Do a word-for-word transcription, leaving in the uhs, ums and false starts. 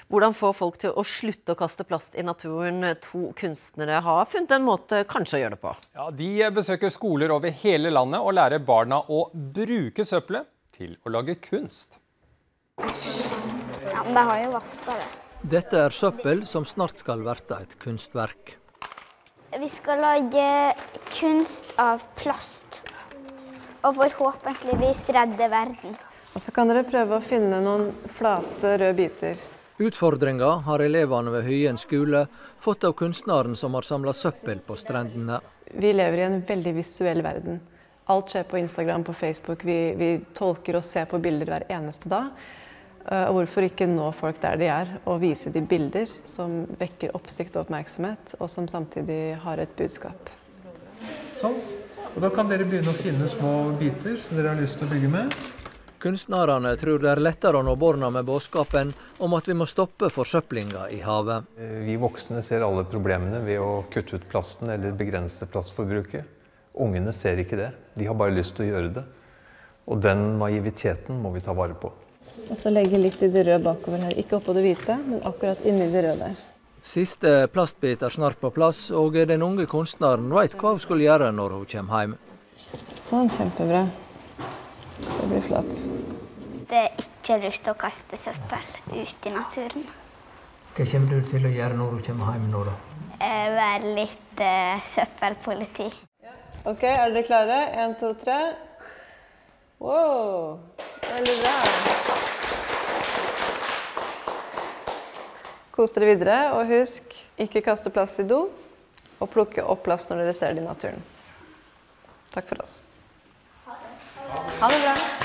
Hvordan få folk til å slutte å kaste plast i naturen? To kunstnere har funnet en måte kanskje å gjøre det på. Ja, de besøker skoler over hele landet og lærer barna å bruke søppelet til å lage kunst. Ja, men de har jo vasket det. Dette er søppel som snart skal verte et kunstverk. Vi skal lage kunst av plast, og forhåpentligvis redde verden. Og så kan dere prøve å finne noen flate røde biter. Utfordringa har elevene ved Hyen skule fått av kunstneren som har samlet søppel på strendene. Vi lever i en veldig visuell verden. Alt skjer på Instagram, på Facebook. Vi, vi tolker og ser på bilder hver eneste dag. Og hvorfor ikke nå folk der de er, og vise de bilder som vekker oppsikt og oppmerksomhet, og som samtidig har et budskap. Sånn. Og da kan dere begynne å finne små biter som dere har lyst til å bygge med. Kunstnerne tror det er lettere å nå borna med budskapen om at vi må stoppe forsøplinga i havet. Vi voksne ser alle problemene ved å kutte ut plasten eller begrense plastforbruket. Ungene ser ikke det. De har bare lyst til å gjøre det. Og den naiviteten må vi ta vare på. Og så legge litt i det røde bakover her. Ikke oppå det hvite, men akkurat inni det røde der. Siste plastbit er snart på plass, og den unge kunstneren vet hva hun skulle gjøre når hun kommer hjem. Sånn, kjempebra. Det blir flott. Det er ikke lurt å kaste søppel ut i naturen. Hva kommer du til å gjøre når du kommer hjem nå da? Være litt uh, søppelpoliti. Ok, er dere klare? En, to, tre. Wow, veldig bra. Kos dere videre, og husk, ikke kaste plast i do, og plukke opp plast når dere ser det i naturen. Takk for oss. Ha det bra.